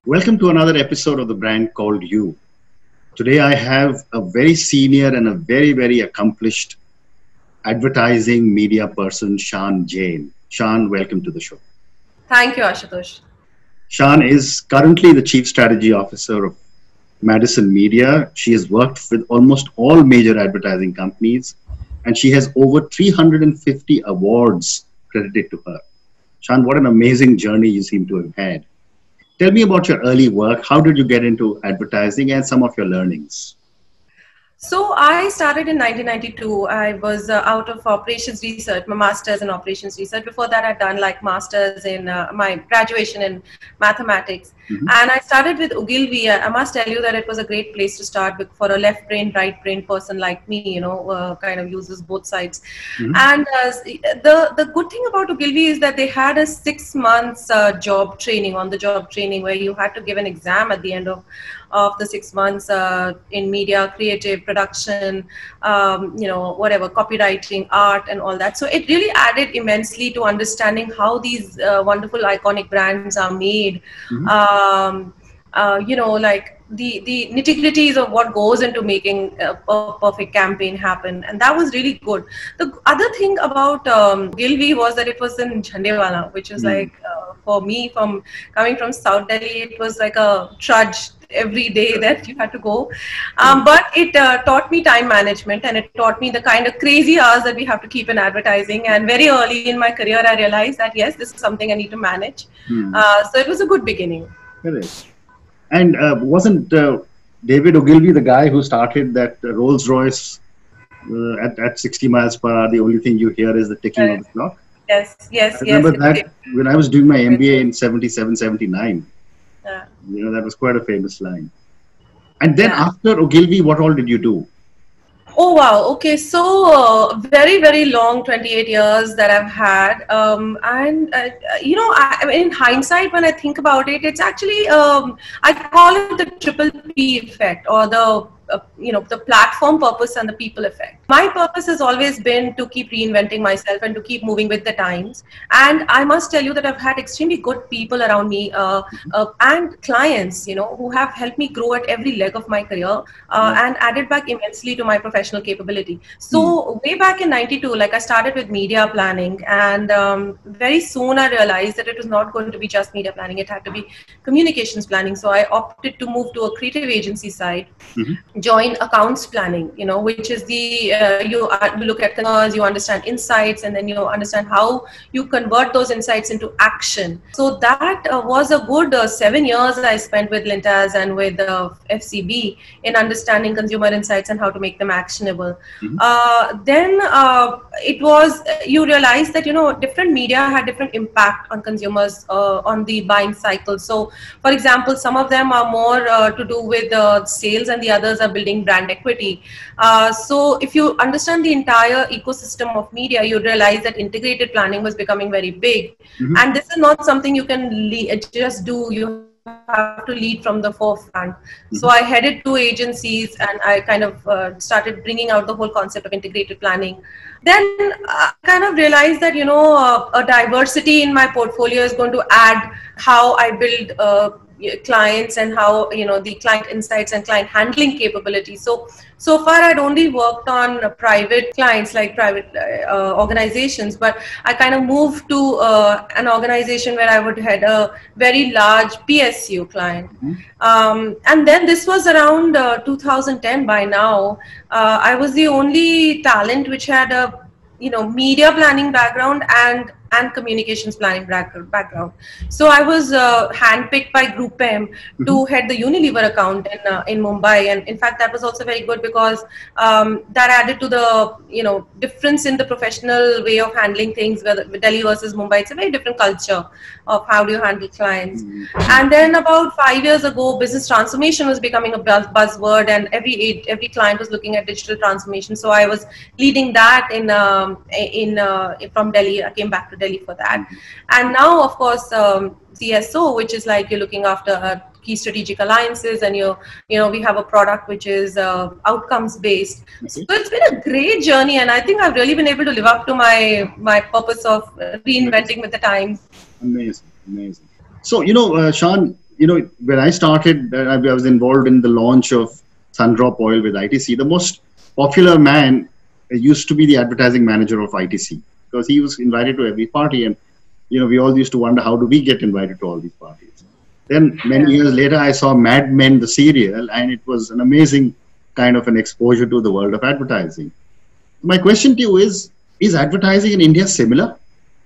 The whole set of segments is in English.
Welcome to another episode of the brand called You. Today I have a very senior and a very accomplished advertising media person, Shan Jain. Shan, welcome to the show. Thank you, Ashutosh. Shan is currently the Chief Strategy Officer of Madison Media. She has worked with almost all major advertising companies and she has over 350 awards credited to her. Shan, what an amazing journey you seem to have had. Tell me about your early work. How did you get into advertising and some of your learnings? So I started in 1992. I was out of operations research, my master's in operations research. Before that, I'd done like master's in my graduation in mathematics. And I started with Ogilvy. I must tell you that it was a great place to start for a left brain, right brain person like me, kind of uses both sides. And the good thing about Ogilvy is that they had a 6 months job training, on the job training, where you had to give an exam at the end of the 6 months in media, creative, production, whatever, copywriting, art, and all that. So it really added immensely to understanding how these wonderful, iconic brands are made. Like the nitty-gritties of what goes into making a perfect campaign happen, and that was really good. The other thing about Gilvy was that it was in Jhandewala, which is like for me, from coming from South Delhi, it was like a trudge every day that you had to go, but it taught me time management, and it taught me the kind of crazy hours that we have to keep in advertising. And very early in my career, I realized that yes, this is something I need to manage. So it was a good beginning. Correct. And wasn't David Ogilvy the guy who started that Rolls Royce at 60 miles per hour? The only thing you hear is the ticking of the clock. Yes. I remember that when I was doing my MBA in 77, 79. That was quite a famous line. And then after Ogilvy, what all did you do? Oh, wow. Okay. So very long 28 years that I've had. In hindsight, when I think about it, it's actually, I call it the triple P effect, or the platform purpose and the people effect. My purpose has always been to keep reinventing myself and to keep moving with the times. And I must tell you that I've had extremely good people around me and clients, who have helped me grow at every leg of my career and added back immensely to my professional capability. So way back in 92, like I started with media planning, and very soon I realized that it was not going to be just media planning. It had to be communications planning. So I opted to move to a creative agency side. Join accounts planning, which is the you look at consumers, you understand insights, and then you understand how you convert those insights into action. So that was a good 7 years I spent with Lintas and with FCB in understanding consumer insights and how to make them actionable. Then it was, you realize that different media had different impact on consumers on the buying cycle. So for example, some of them are more to do with sales, and the others are building brand equity. So if you understand the entire ecosystem of media, you realize that integrated planning was becoming very big. And this is not something you can just do. You have to lead from the forefront. So I headed 2 agencies, and I kind of started bringing out the whole concept of integrated planning. Then I kind of realized that, a diversity in my portfolio is going to add how I build clients and how the client insights and client handling capability. So far I'd only worked on private clients, like private organizations, but I kind of moved to an organization where I would head a very large PSU client. And then this was around 2010. By now I was the only talent which had a media planning background and communications planning background. So I was handpicked by Group M to head the Unilever account in Mumbai, and in fact that was also very good because that added to the difference in the professional way of handling things. Whether Delhi versus Mumbai, it's a very different culture of how do you handle clients. And then about 5 years ago, business transformation was becoming a buzzword, and every client was looking at digital transformation. So I was leading that from Delhi. I came back to Delhi for that. And now, of course, CSO, which is like you're looking after key strategic alliances, and we have a product which is outcomes based. So it's been a great journey, and I think I've really been able to live up to my purpose of reinventing with the times. Amazing. So Sean, when I started, I was involved in the launch of Sundrop Oil with ITC. The most popular man used to be the advertising manager of ITC because he was invited to every party. And, we all used to wonder, how do we get invited to all these parties? Then many years later, I saw Mad Men, the serial, and it was an amazing kind of an exposure to the world of advertising. My question to you is advertising in India similar?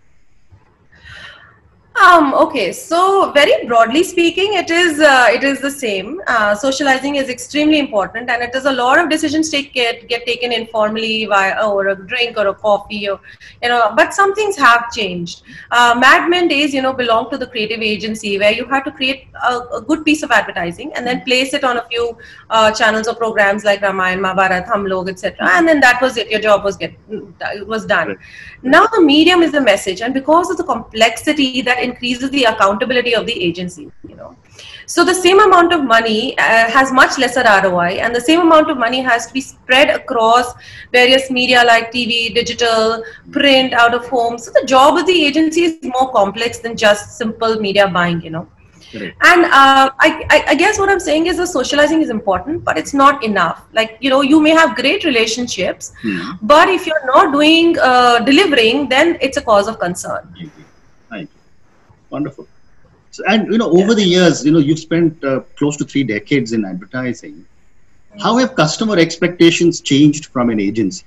Okay, so very broadly speaking, it is the same. Socializing is extremely important, and it is a lot of decisions get taken informally via or a drink or a coffee, or But some things have changed. Mad Men days, belong to the creative agency where you had to create a good piece of advertising and then place it on a few channels or programs like Ramayana, Mahabharata, Hum Log, etc. And then that was it. Your job was done. Right. Now the medium is the message, and because of the complexity that increases the accountability of the agency, so the same amount of money has much lesser ROI, and the same amount of money has to be spread across various media like TV, digital, print, out of home. So the job of the agency is more complex than just simple media buying, Right. And I guess what I'm saying is the socializing is important, but it's not enough. Like, you may have great relationships, but if you're not doing, delivering, then it's a cause of concern. I agree. Wonderful. So, and, over the years, you've spent close to 3 decades in advertising. How have customer expectations changed from an agency?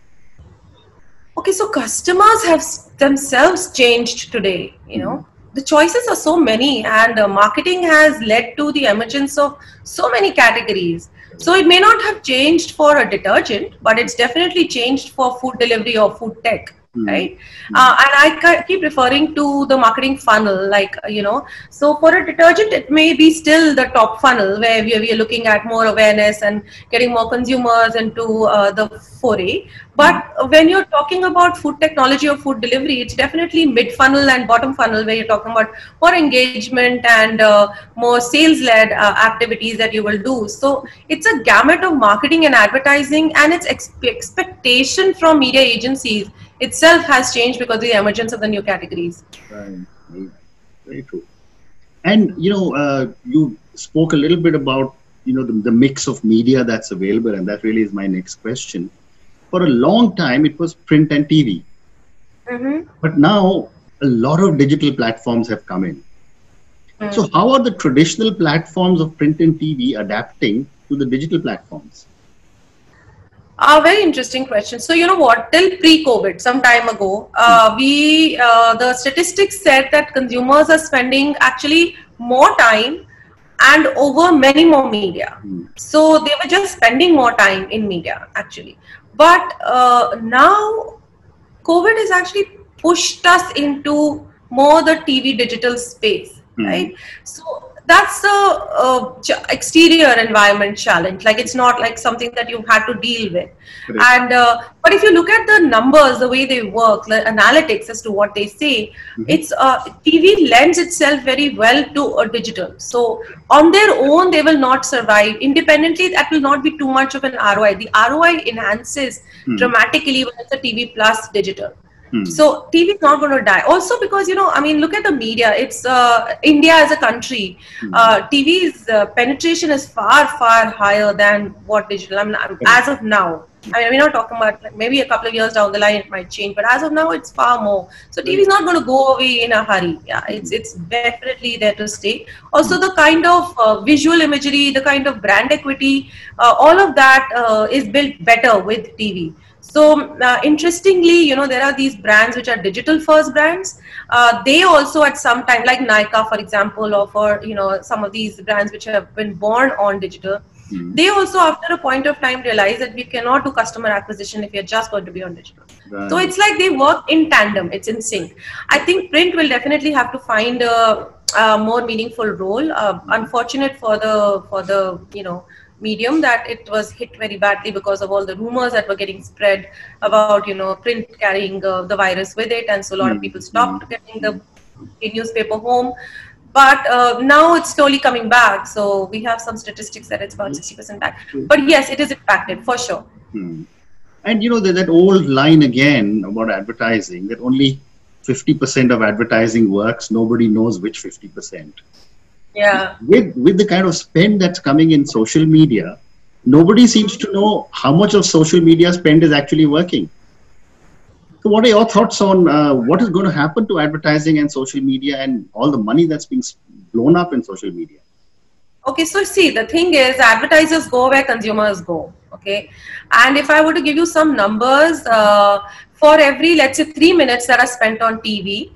Okay, so customers have themselves changed today, The choices are so many, and marketing has led to the emergence of so many categories. So it may not have changed for a detergent, but it's definitely changed for food delivery or food tech, right? And I keep referring to the marketing funnel, so for a detergent, it may be still the top funnel where we are looking at more awareness and getting more consumers into the foray. But when you're talking about food technology or food delivery, it's definitely mid-funnel and bottom funnel where you're talking about more engagement and more sales-led activities that you will do. So it's a gamut of marketing and advertising, and its expectation from media agencies itself has changed because of the emergence of the new categories. Right. Very true. And, you spoke a little bit about, the mix of media that's available, and that really is my next question. For a long time, it was print and TV. But now, a lot of digital platforms have come in. So how are the traditional platforms of print and TV adapting to the digital platforms? A very interesting question. So, what, till pre-COVID, some time ago, the statistics said that consumers are spending actually more time and over many more media. So they were just spending more time in media, actually. But now COVID has actually pushed us into more the TV digital space, right? So that's the exterior environment challenge. Like, it's not like something that you've had to deal with. Right. And but if you look at the numbers, the way they work, the analytics as to what they say, it's TV lends itself very well to a digital. So on their own, they will not survive. Independently, that will not be too much of an ROI. The ROI enhances dramatically when it's a TV plus digital. So TV is not going to die. Also because, look at the media. It's India as a country. TV's penetration is far, far higher than what digital. As of now. We're not talking about maybe a couple of years down the line it might change, but as of now it's far more. So TV is not going to go away in a hurry. Yeah, it's definitely there to stay. Also, the kind of visual imagery, the kind of brand equity, all of that is built better with TV. So interestingly, there are these brands which are digital first brands. They also at some time, like Nykaa, for example, or for some of these brands which have been born on digital, they also after a point of time realize that we cannot do customer acquisition if we are just going to be on digital. Right. So it's like they work in tandem, it's in sync. I think print will definitely have to find a more meaningful role. Unfortunate for the medium that it was hit very badly because of all the rumors that were getting spread about print carrying the virus with it, and so a lot of people stopped getting the newspaper home. But now it's slowly coming back. So we have some statistics that it's about 60% back. But yes, it is impacted for sure. And that old line again about advertising, that only 50% of advertising works. Nobody knows which 50%. Yeah. With the kind of spend that's coming in social media, nobody seems to know how much of social media spend is actually working. So what are your thoughts on what is going to happen to advertising and social media and all the money that's being blown up in social media? Okay, so see, the thing is, advertisers go where consumers go. Okay, and if I were to give you some numbers, for every, let's say, 3 minutes that are spent on TV,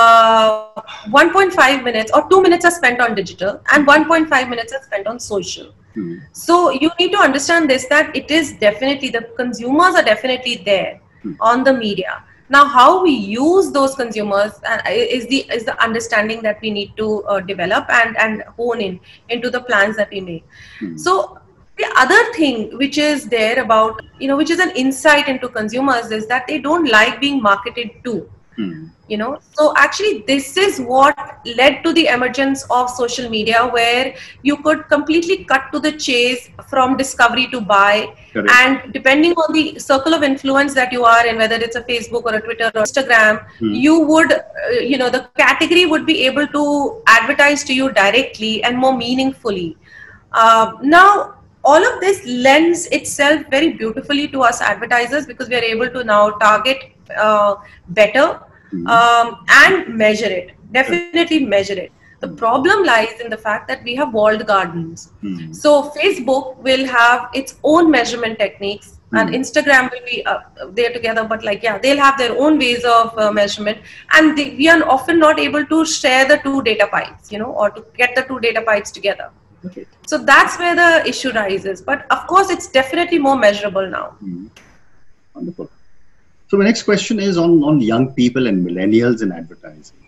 1.5 minutes or 2 minutes are spent on digital, and 1.5 minutes are spent on social. So you need to understand this, that it is definitely, the consumers are definitely there on the media. Now, how we use those consumers is the understanding that we need to develop and hone into the plans that we make. So the other thing which is there about, which is an insight into consumers, is that they don't like being marketed to. So actually this is what led to the emergence of social media, where you could completely cut to the chase from discovery to buy. Correct. And depending on the circle of influence that you are in, whether it's a Facebook or a Twitter or Instagram, you would, the category would be able to advertise to you directly and more meaningfully. Now, all of this lends itself very beautifully to us advertisers, because we are able to now target better and measure it. Definitely measure it. The problem lies in the fact that we have walled gardens. So Facebook will have its own measurement techniques, and Instagram will be there together, but they'll have their own ways of measurement, and we are often not able to share the two data pipes, or to get the two data pipes together. Okay. So that's where the issue rises. But of course, it's definitely more measurable now. Wonderful. So my next question is on young people and millennials in advertising.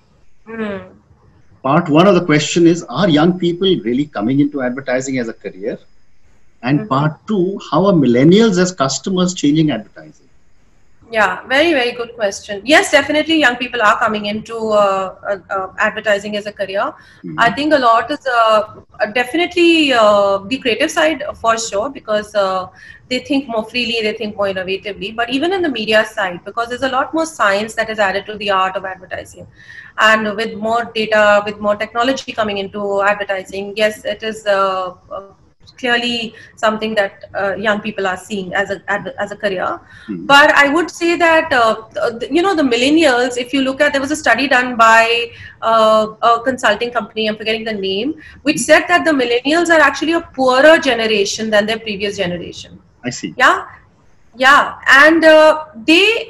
Part one of the question is, are young people really coming into advertising as a career? And part two, how are millennials as customers changing advertising? Yeah, very, very good question. Yes, definitely young people are coming into advertising as a career. I think a lot is definitely the creative side for sure, because they think more freely, they think more innovatively. But even in the media side, because there's a lot more science that is added to the art of advertising. And with more data, with more technology coming into advertising, yes, it is clearly something that young people are seeing as a career. But I would say that the millennials, if you look at, there was a study done by a consulting company, I'm forgetting the name, which said that the millennials are actually a poorer generation than their previous generation. I see. Yeah, and they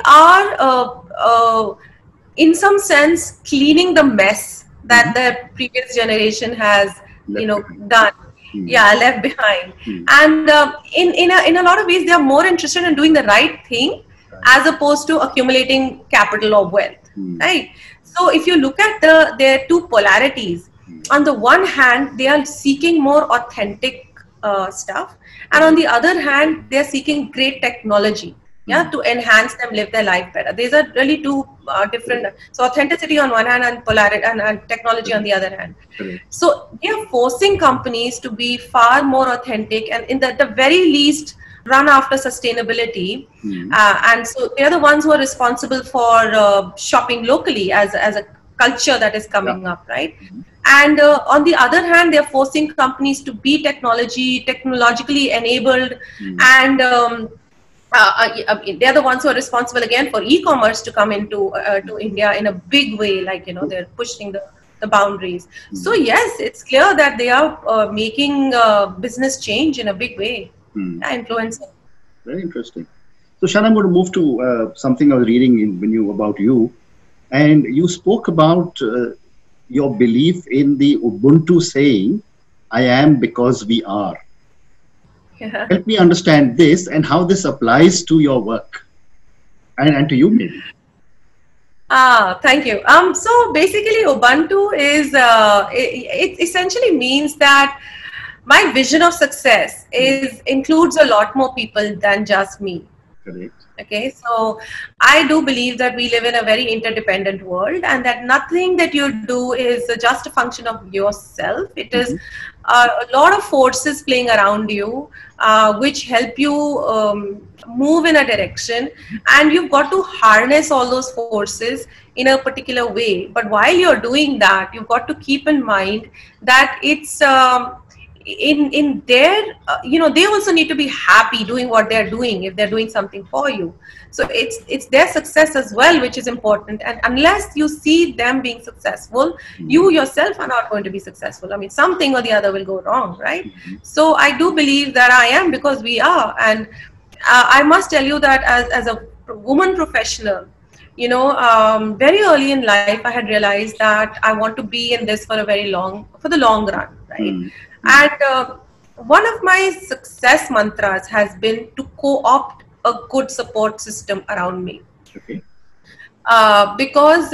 are in some sense cleaning the mess that the previous generation has done. Left behind. And in a lot of ways, they are more interested in doing the right thing as opposed to accumulating capital or wealth, right? So if you look at their two polarities, on the one hand, they are seeking more authentic stuff, and on the other hand, they are seeking great technology, to enhance them, live their life better. These are really two different. So authenticity on one hand, and polarity and technology on the other hand. So they are forcing companies to be far more authentic, and in the very least run after sustainability. And so they are the ones who are responsible for shopping locally as a culture that is coming up, right? And on the other hand, they're forcing companies to be technologically enabled, and they're the ones who are responsible again for e-commerce to come into to India in a big way, they're pushing the boundaries. So yes, it's clear that they are making business change in a big way, influencing. Very interesting. So Shana, I'm going to move to something I was reading about you, and you spoke about your belief in the Ubuntu saying, "I am because we are." Help me understand this and how this applies to your work and to you maybe. Thank you. So basically Ubuntu is, it essentially means that my vision of success includes a lot more people than just me. Correct. Okay, so I do believe that we live in a very interdependent world, and that nothing that you do is just a function of yourself. It is a lot of forces playing around you, which help you move in a direction, and you've got to harness all those forces in a particular way. But while you're doing that, you've got to keep in mind that it's in their they also need to be happy doing what they're doing if they're doing something for you. So it's their success as well, which is important. And unless you see them being successful, you yourself are not going to be successful. I mean, something or the other will go wrong, right? So I do believe that I am, because we are. And I must tell you that as a woman professional, very early in life, I had realized that I want to be in this for the long run, right? And one of my success mantras has been to co-opt a good support system around me. Okay. Because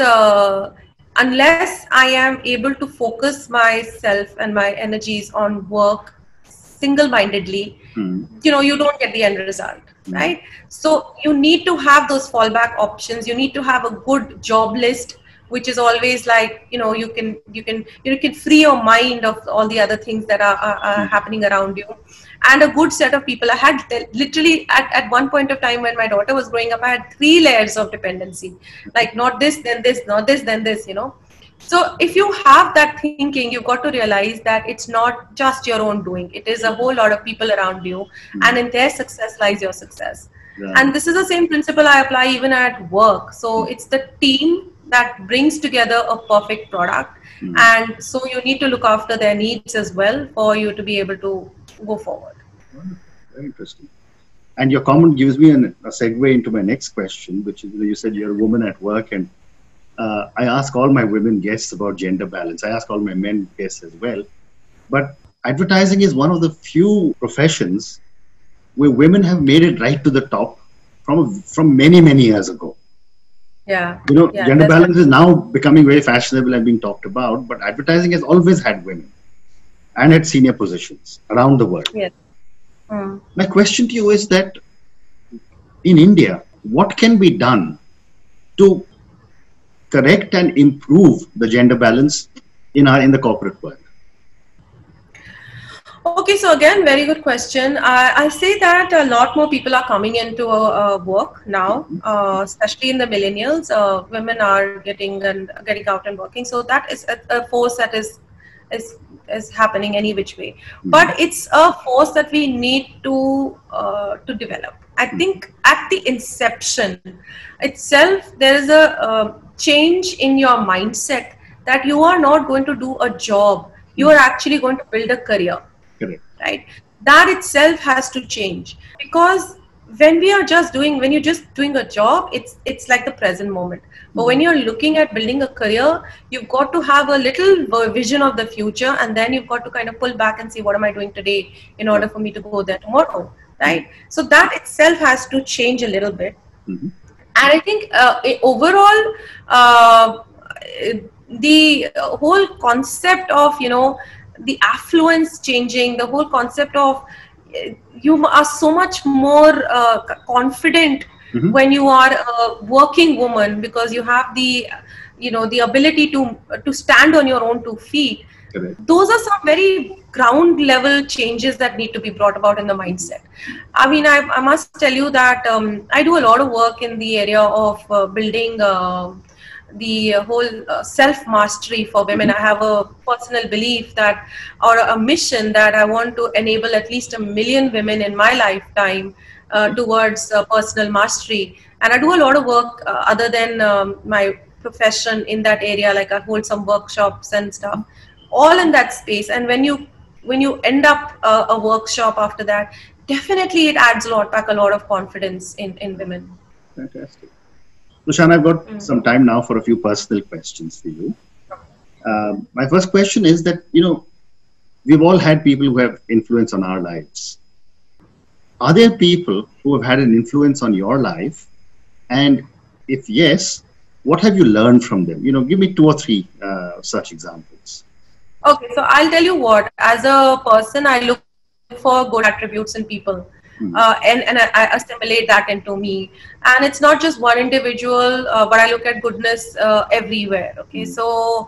unless I am able to focus myself and my energies on work single-mindedly, you don't get the end result, right? So you need to have those fallback options. You need to have a good job list, which is always like, you can free your mind of all the other things that are happening around you. And a good set of people. I had literally at one point of time when my daughter was growing up, I had 3 layers of dependency, like not this, then this, not this, then this, So if you have that thinking, you've got to realize that it's not just your own doing. It is a whole lot of people around you, and in their success lies your success. Yeah. And this is the same principle I apply even at work. So it's the team that brings together a perfect product. And so you need to look after their needs as well for you to be able to go forward. Very interesting. And your comment gives me a segue into my next question, which is, you said you're a woman at work, and I ask all my women guests about gender balance. I ask all my men guests as well. But advertising is one of the few professions where women have made it right to the top from many, many years ago. Yeah. Gender balance is now becoming very fashionable and being talked about, but advertising has always had women and at senior positions around the world. Yes. My question to you is that in India, what can be done to correct and improve the gender balance in the corporate world? Okay, so again, very good question. I say that a lot more people are coming into work now, especially in the millennials. Women are getting out and working. So that is a force that is happening any which way. But it's a force that we need to develop. I think at the inception itself, there is a change in your mindset that you are not going to do a job. You are actually going to build a career. Correct. Right? That itself has to change, because when you're just doing a job, it's like the present moment. But when you're looking at building a career, you've got to have a little vision of the future, and then you've got to kind of pull back and see, what am I doing today in order for me to go there tomorrow, right? So that itself has to change a little bit. And I think overall, the whole concept of the affluence changing, the whole concept of you are so much more confident when you are a working woman, because you have the ability to stand on your own 2 feet. Correct. Those are some very ground level changes that need to be brought about in the mindset. I mean, I must tell you that I do a lot of work in the area of building the whole self-mastery for women. I have a personal belief that, or a mission that I want to enable at least 1 million women in my lifetime towards personal mastery. And I do a lot of work other than my profession in that area. Like I hold some workshops and stuff, all in that space. And when you end up a workshop after that, definitely it adds a lot of confidence in women. Fantastic. Rushana, I've got some time now for a few personal questions for you. My first question is that, we've all had people who have influence on our lives. Are there people who have had an influence on your life? And if yes, what have you learned from them? Give me 2 or 3 such examples. Okay, so I'll tell you what, as a person, I look for good attributes in people. And I assimilate that into me. And it's not just one individual, but I look at goodness everywhere. Okay, so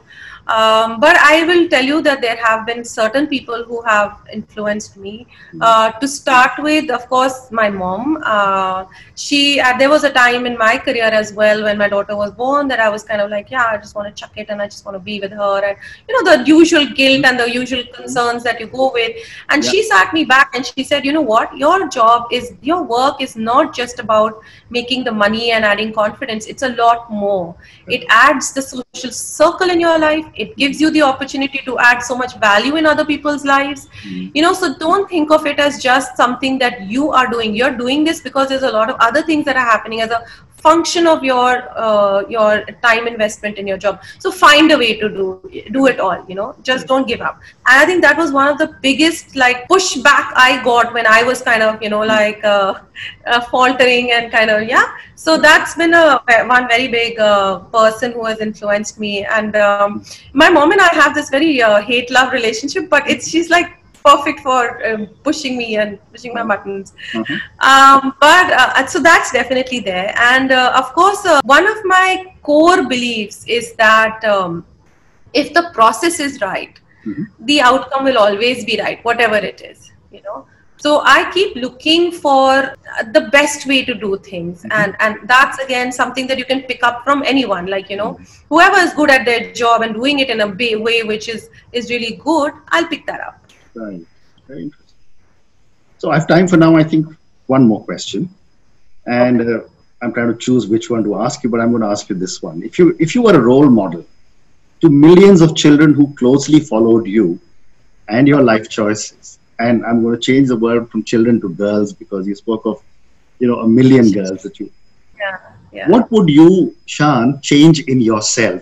But I will tell you that there have been certain people who have influenced me. To start with, of course, my mom. There was a time in my career as well when my daughter was born that I was kind of like, yeah, I just want to chuck it and I just want to be with her, and the usual guilt and the usual concerns that you go with. And she sat me back and she said, you know what, your work is not just about making the money and adding confidence. It's a lot more. It adds the social circle in your life. It gives you the opportunity to add so much value in other people's lives. So don't think of it as just something that you are doing. You're doing this because there's a lot of other things that are happening as a function of your time investment in your job. So find a way to do it all, just don't give up. And I think that was one of the biggest pushback I got when I was kind of faltering and kind of so that's been one very big person who has influenced me. And my mom and I have this very hate-love relationship, but she's like perfect for pushing me and pushing my buttons. But so that's definitely there. And of course, one of my core beliefs is that if the process is right, the outcome will always be right, whatever it is, So I keep looking for the best way to do things. And that's again something that you can pick up from anyone. Whoever is good at their job and doing it in a way which is really good, I'll pick that up. Right. Very interesting. So I have time for now, I think, one more question. And I'm trying to choose which one to ask you, but I'm going to ask you this one. If you were a role model to millions of children who closely followed you and your life choices, and I'm going to change the word from children to girls because you spoke of, a million girls that you... Yeah. What would you, Shan, change in yourself?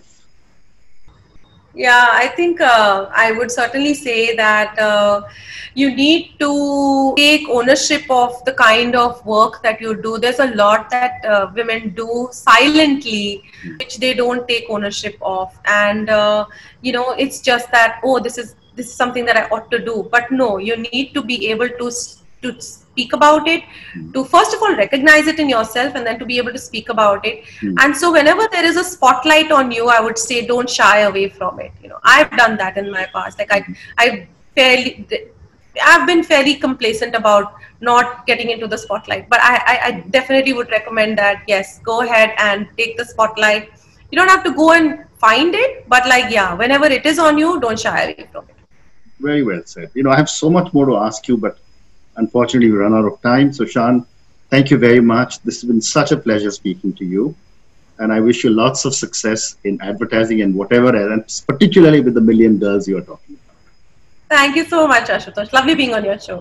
Yeah, I think I would certainly say that you need to take ownership of the kind of work that you do. There's a lot that women do silently, which they don't take ownership of. And, it's just that, this is something that I ought to do. But no, you need to be able to speak about it, to first of all recognize it in yourself, and then to be able to speak about it. And so whenever there is a spotlight on you, I would say don't shy away from it. I've done that in my past. I've been fairly complacent about not getting into the spotlight, but I definitely would recommend that, yes, go ahead and take the spotlight. You don't have to go and find it, but whenever it is on you, don't shy away from it. Very well said. I have so much more to ask you, but unfortunately, we run out of time. So, Shan, thank you very much. This has been such a pleasure speaking to you. And I wish you lots of success in advertising and whatever, and particularly with the million girls you are talking about. Thank you so much, Ashutosh. Lovely being on your show.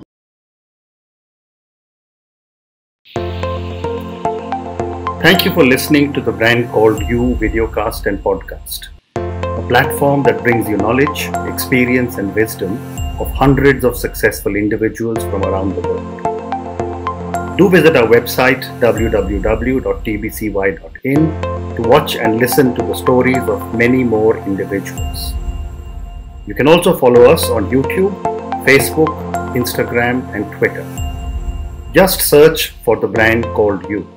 Thank you for listening to the Brand Called You videocast and podcast, a platform that brings you knowledge, experience, and wisdom of hundreds of successful individuals from around the world. Do visit our website www.tbcy.in to watch and listen to the stories of many more individuals. You can also follow us on YouTube, Facebook, Instagram, and Twitter. Just search for the Brand Called You.